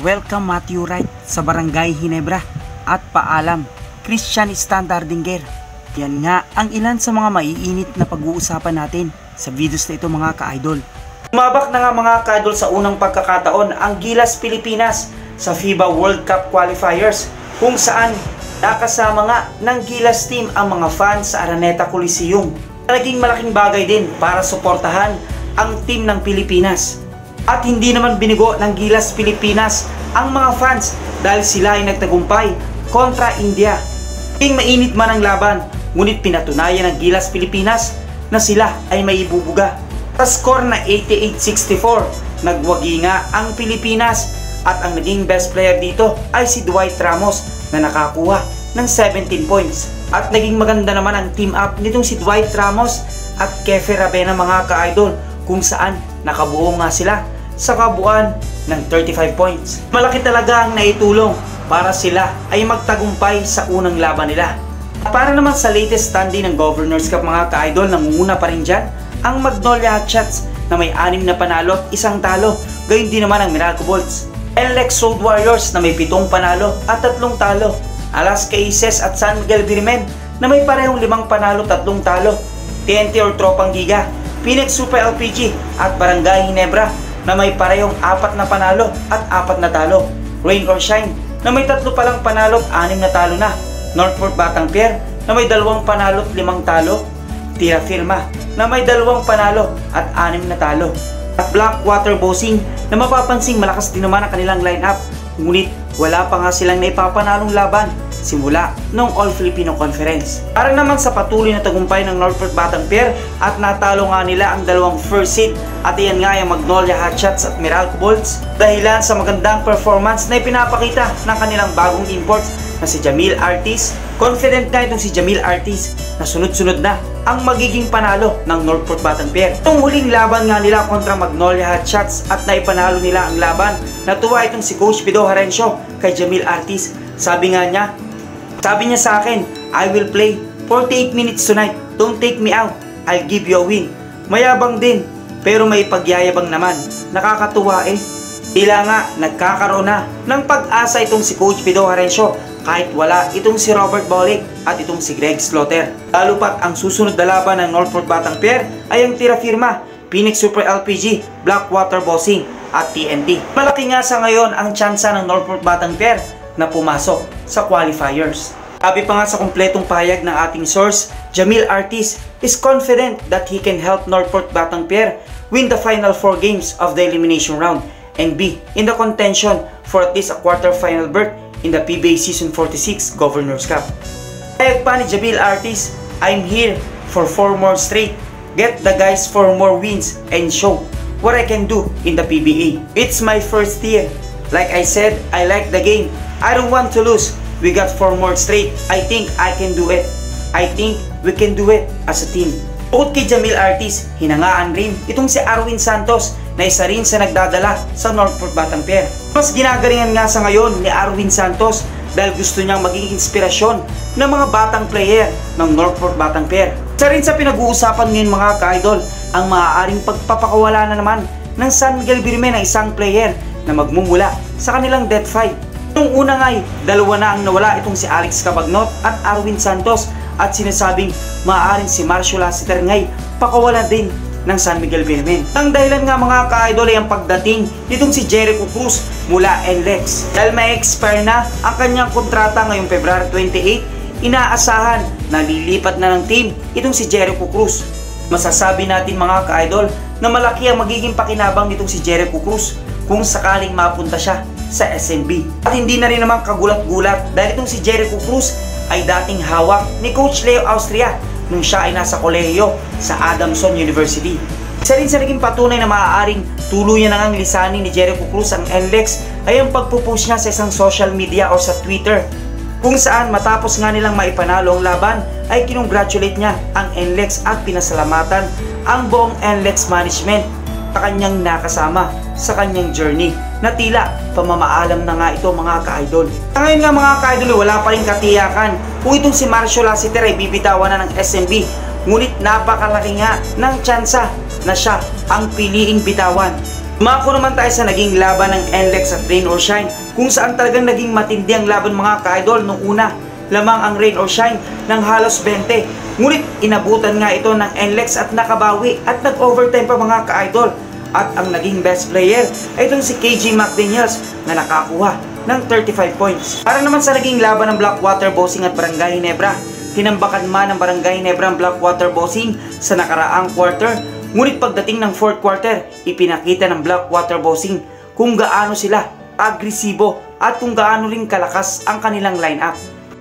Welcome Mathew Wright sa Barangay Ginebra at Paalam, Christian Standhardinger. Yan nga ang ilan sa mga maiinit na pag-uusapan natin sa videos na ito mga ka-idol. Umabak na nga mga ka-idol sa unang pagkakataon ang Gilas Pilipinas sa FIBA World Cup Qualifiers kung saan nakasama nga ng Gilas team ang mga fans sa Araneta Coliseum. Naging malaking bagay din para suportahan ang team ng Pilipinas. At hindi naman binigo ng Gilas Pilipinas ang mga fans dahil sila ay nagtagumpay kontra India. Naging mainit man ang laban, ngunit pinatunayan ng Gilas Pilipinas na sila ay may ibubuga. Sa score na 88-64, nagwagi nga ang Pilipinas at ang naging best player dito ay si Wright na nakakuha ng 17 points. At naging maganda naman ang team up nitong si Wright at Kefe Rabena mga ka-idol kung saan nakabuo nga sila sa kabuuan ng 35 points. Malaki talaga ang naitulong para sila ay magtagumpay sa unang laban nila. Para naman sa latest standing ng Governors Cup mga ka-idol, nangunguna pa rin dyan ang Magnolia Hotshots na may 6 na panalo at 1 talo. Gayon din naman ang Meralco Bolts. LX Road Warriors na may 7 panalo at 3 talo. Alaska Aces at San Miguel Birmen na may parehong 5 panalo at 3 talo. TNT or Tropang Giga, Phoenix Super LPG at Barangay Ginebra na may parehong 4 na panalo at 4 na talo. Rain or Shine na may 3 palang panalo at 6 na talo na. Northport Batang Pier na may 2 panalo at 5 talo. Tira Firma na may 2 panalo at 6 na talo. At Blackwater Bossing na mapapansing malakas din naman ang kanilang lineup, ngunit wala pa nga silang naipapanalong laban simula ng All-Filipino Conference. Para naman sa patuloy na tagumpay ng Northport Batang Pier at natalo nga nila ang 2 first seed at iyan nga yung Magnolia Hotshots at Meralco Bolts dahilan sa magandang performance na ipinapakita ng kanilang bagong imports na si Jamil Artis. Confident na itong si Jamil Artis na sunod-sunod na ang magiging panalo ng Northport Batang Pier. Itong huling laban nga nila kontra Magnolia Hotshots at naipanalo nila ang laban, natuwa itong si Coach Pido Harencio kay Jamil Artis. Sabi niya sa akin, I will play 48 minutes tonight. Don't take me out. I'll give you a win. Mayabang din, pero may pagyayabang naman. Nakakatuwa eh. Tila nga, nagkakaroon na ng pag-asa itong si Coach Pido Harencio kahit wala itong si Robert Bolick at itong si Greg Slaughter. Lalo pat ang susunod na laban ng Northport Batang Pier ay ang Tira Firma, Phoenix Super LPG, Blackwater Bossing at TNT. Malaki nga sa ngayon ang tsansa ng Northport Batang Pier na pumasok sa qualifiers. Sabi pa nga sa kumpletong pahayag ng ating source, Jamil Artis is confident that he can help Northport Batang Pier win the final 4 games of the elimination round and be in the contention for at least a quarter-final berth in the PBA Season 46 Governors Cup. Pahayag pa ni Jamil Artis, I'm here for 4 more straight. Get the guys 4 more wins and show what I can do in the PBA. It's my first year. Like I said, I like the game. I don't want to lose. We got 4 more straight. I think I can do it. I think we can do it as a team. Bukod kay Jamil Artis, hinangaan rin itong si Arwin Santos na isa rin sa nagdadala sa Northport Batang Pier. Mas ginagalingan nga sa ngayon ni Arwin Santos dahil gusto niyang maging inspirasyon ng mga batang player ng Northport Batang Pier. Isa rin sa pinag-uusapan ngayon mga ka-idol ang maaaring pagpapakawala na naman ng San Miguel Birmen na isang player na magmumula sa kanilang Death 5. Nung una nga'y 2 na ang nawala itong si Alex Cabagnot at Arwin Santos at sinasabing maaaring si Marcio Lassiter nga'y pakawala din ng San Miguel Birmen. Ang dahilan nga mga ka-idol ay ang pagdating nitong si Jericho Cruz mula NLEX. Dahil may expire na ang kanyang kontrata ngayong February 28, inaasahan na lilipat na ng team itong si Jericho Cruz. Masasabi natin mga ka-idol na malaki ang magiging pakinabang nitong si Jericho Cruz kung sakaling mapunta siya sa SMB. At hindi na rin naman kagulat-gulat dahil itong si Jericho Cruz ay dating hawak ni Coach Leo Austria nung siya ay nasa kolehiyo sa Adamson University. Isa rin sa naging patunay na maaaring tuluyan na ngang lisanin ni Jericho Cruz ang NLEX ay ang pagpupost niya sa isang social media o sa Twitter kung saan matapos nga nilang maipanalo ang laban ay kinongratulate niya ang NLEX at pinasalamatan ang buong NLEX management sa kanyang nakasama sa kanyang journey na tila pamamaalam na nga ito mga ka-idol. Ngayon nga mga ka-idol, wala pa rin katiyakan kung itong si Marcio Lassiter ay bibitawan na ng SMB, ngunit napakalaki nga ng tsansa na siya ang piliing bitawan. Dumako naman tayo sa naging laban ng NLEX at Rain or Shine, kung saan talagang naging matindi ang laban mga ka-idol. Nung una, lamang ang Rain or Shine ng halos 20. Ngunit inabutan nga ito ng NLEX at nakabawi at nag-overtime pa mga ka-idol. At ang naging best player ay itong si KJ McDaniels na nakakuha ng 35 points. Para naman sa naging laban ng Blackwater Bossing at Barangay Ginebra, tinambakan man ng Barangay Ginebra ang Blackwater Bossing sa nakaraang quarter. Ngunit pagdating ng 4th quarter, ipinakita ng Blackwater Bossing kung gaano sila agresibo at kung gaano rin kalakas ang kanilang lineup.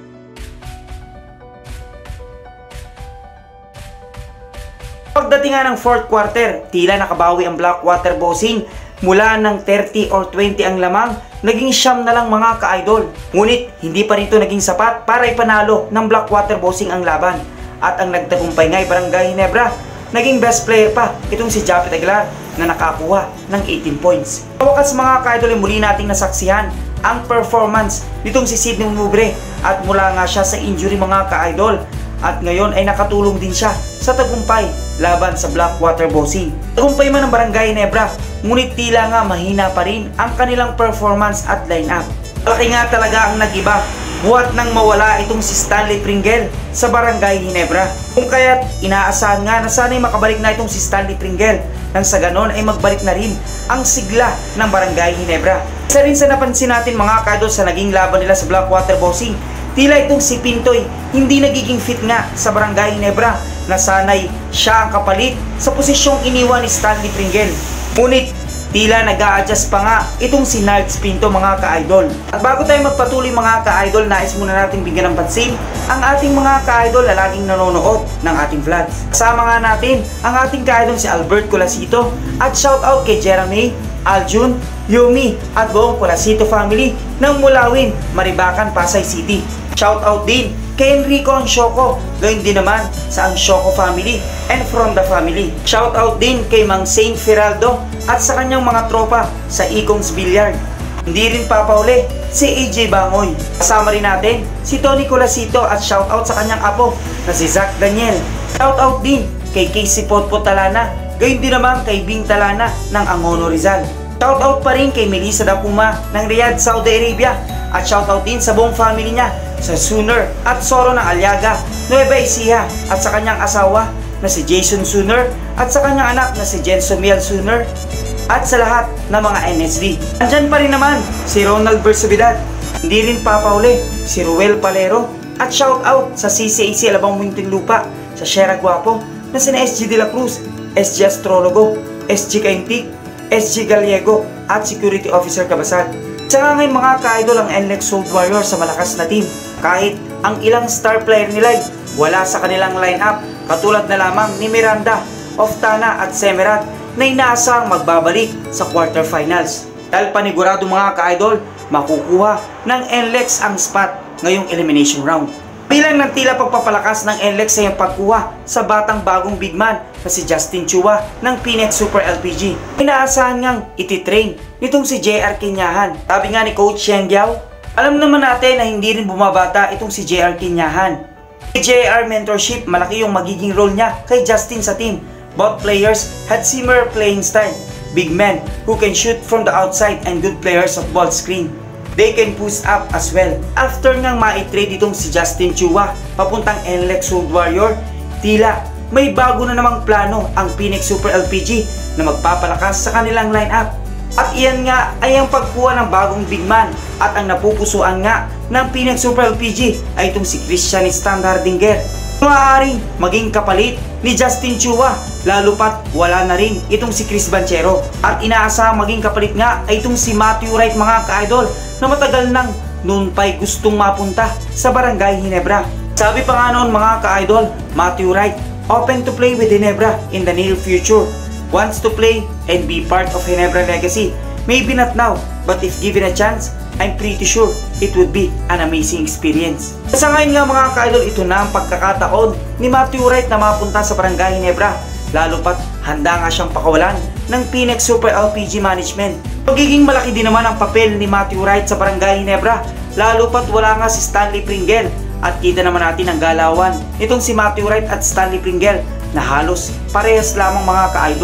Pagdating nga ng 4th quarter, tila nakabawi ang Blackwater Bossing. Mula ng 30 or 20 ang lamang, naging siyam na lang mga ka-idol. Ngunit hindi pa rin ito naging sapat para ipanalo ng Blackwater Bossing ang laban. At ang nagtagumpay nga ay Barangay Ginebra. Naging best player pa itong si Japet Aguilar na nakakuha ng 18 points. Sa wakas mga ka-idol, muli nating nasaksihan ang performance nitong si Sidney Mubre at mula nga siya sa injury mga ka-idol. At ngayon ay nakatulong din siya sa tagumpay laban sa Blackwater Bossing. Tagumpay man ng Barangay Ginebra, ngunit tila nga mahina pa rin ang kanilang performance at lineup. Malaki nga talaga ang nag-iba buhat nang mawala itong si Stanley Pringle sa Barangay Ginebra. Kung kaya't inaasahan nga na sana'y makabalik na itong si Stanley Pringle nang sa ganon ay magbalik na rin ang sigla ng Barangay Ginebra. Isa rin sa napansin natin mga ka-idol sa naging laban nila sa Blackwater Bossing, tila itong si Pintoy hindi nagiging fit nga sa Barangay Ginebra na sanay siya ang kapalit sa posisyong iniwan ni Stanley Pringle. Ngunit tila nag-a-adjust pa nga itong si Nards Pinto mga ka-idol. At bago tayo magpatuloy mga ka-idol, nais muna natin bigyan ng pansin ang ating mga ka-idol na laging nanonood ng ating vlogs. Kasama nga natin ang ating ka-idol si Albert Colasito at shoutout kay Jeremy, Aljun, Yumi at buong Colasito family ng Mulawin, Maribacan, Pasay City. Shoutout din kay Enrico Ansyoko, gayon din naman sa Ansyoko family and from the family. Shoutout din kay Mang Saint Feraldo at sa kanyang mga tropa sa Ikong's Billiard. Hindi rin papauli si AJ Bangoy. Kasama rin natin si Tony Colasito at shoutout sa kanyang apo na si Zach Daniel. Shoutout din kay Casey Potpot Talana, gayon din naman kay Bing Talana ng Angono Rizal. Shoutout pa rin kay Melissa Dapuma ng Riyadh, Saudi Arabia. At shoutout din sa buong family niya sa Sooner at Soro ng Aliaga, Nueva Ecija at sa kanyang asawa na si Jason Sooner at sa kanyang anak na si Jen Somiel Sooner at sa lahat ng mga NSD. Andyan pa rin naman si Ronald Bersovidad, hindi rin papauli si Ruel Palero at shoutout sa CCAC Alabang Muntinlupa, sa Sierra Guapo na si SG De La Cruz, SG Astrologo, SG Kaintik, SG Gallego at Security Officer Kabasag. Sa ngayon mga ka-idol, ang NLEX Soul Warrior sa malakas na team. Kahit ang ilang star player nila wala sa kanilang lineup, katulad na lamang ni Miranda, Oftana at Semerat na inaasang magbabalik sa quarterfinals. Dahil panigurado mga ka-idol, makukuha ng NLEX ang spot ngayong elimination round. Bilang ng tila pagpapalakas ng NLEX sa iyong pagkuha sa batang bagong big man na si Justin Chua ng Phoenix Super LPG. Inaasahan ngang ititrain nitong si JR Kinyahan. Sabi nga ni Coach Sheng Giao, alam naman natin na hindi rin bumabata itong si JR Kinyahan. Kay JR mentorship, malaki yung magiging role niya kay Justin sa team. Both players had similar playing style. Big men who can shoot from the outside and good players of ball screen. They can push up as well. After ngang ma-trade itong si Justin Chua papuntang NLEX Soul Warrior, tila may bago na namang plano ang Phoenix Super LPG na magpapalakas sa kanilang lineup. At iyan nga ay ang pagkuha ng bagong big man at ang napupusuan nga ng Phoenix Super LPG ay itong si Christian Standhardinger. Maaaring maging kapalit ni Justin Chua, lalo pat wala na rin itong si Chris Banchero. At inaasahang maging kapalit nga ay itong si Mathew Wright mga ka-idol na matagal nang noon pa'y gustong mapunta sa Barangay Ginebra. Sabi pa nga noon mga ka-idol, Mathew Wright open to play with Ginebra in the near future. Wants to play and be part of Ginebra legacy. Maybe not now, but if given a chance, I'm pretty sure it would be an amazing experience. Sa ngayon nga mga ka-idol, ito na ang pagkakataon ni Mathew Wright na mapunta sa Barangay Ginebra. Lalo pat handa nga siyang pakawalan ng Phoenix Super LPG Management. Magiging malaki din naman ang papel ni Mathew Wright sa Barangay Ginebra, lalo pat wala nga si Stanley Pringle. At kita naman natin ang galawan nitong si Mathew Wright at Stanley Pringle na halos parehas lamang mga ka-idol.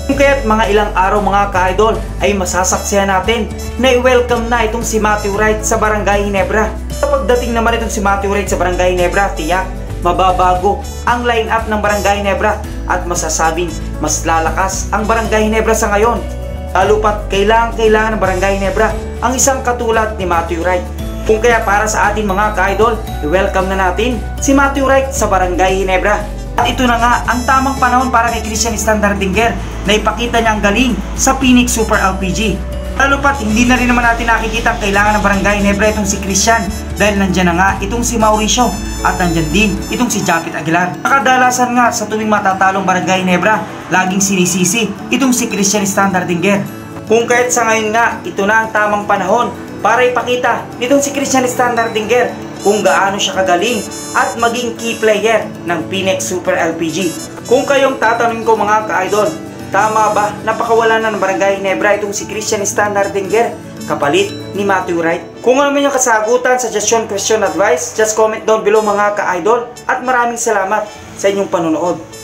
Kung kaya't mga ilang araw mga ka-idol ay masasaksihan natin na i-welcome na itong si Mathew Wright sa Barangay Ginebra. Sa pagdating naman itong si Mathew Wright sa Barangay Ginebra, tiyak mababago ang line-up ng Barangay Ginebra at masasabing mas lalakas ang Barangay Ginebra sa ngayon. Lalo pat kailangan ng Barangay Ginebra ang isang katulad ni Mathew Wright. Kung kaya para sa ating mga ka-idol, i-welcome na natin si Mathew Wright sa Barangay Ginebra. At ito na nga ang tamang panahon para kay Christian Standhardinger na ipakita niya ang galing sa Phoenix Super LPG. Lalo pat hindi na rin naman natin nakikita ang kailangan ng Barangay Ginebra itong si Christian dahil nandyan na nga itong si Mauricio at nandyan din itong si Japit Aguilar. Nakadalasan nga sa tuwing matatalong Barangay Ginebra, laging sinisisi itong si Christian Standhardinger. Kung kaya't sa ngayon nga, ito na ang tamang panahon para ipakita nitong si Christian Standhardinger kung gaano siya kagaling at maging key player ng Phoenix Super LPG. Kung kayong tatanungin ko mga ka-idol, tama ba napakawala na ng Barangay Ginebra itong si Christian Standhardinger kapalit ni Mathew Wright? Kung ano man yung kasagutan, suggestion, question, advice, just comment down below mga ka-idol at maraming salamat sa inyong panonood.